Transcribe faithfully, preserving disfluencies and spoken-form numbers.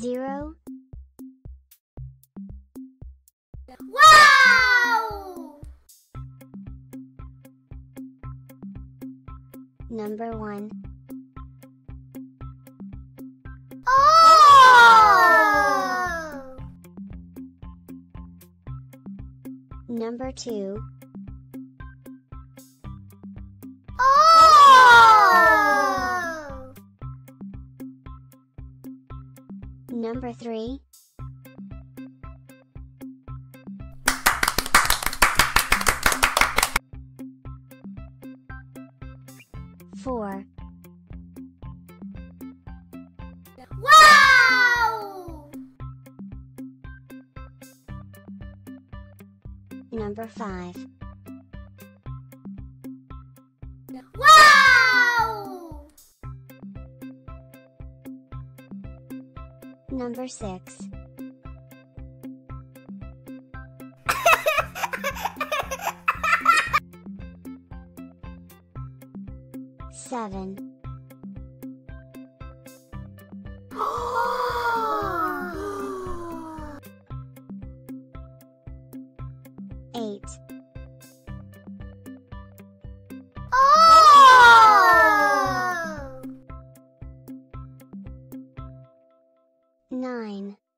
Zero. Wow! Number one. Oh! Number two. Oh! Number three. Four. Wow! Number five. Wow! Number six. Seven. Eight. Oh! Nine.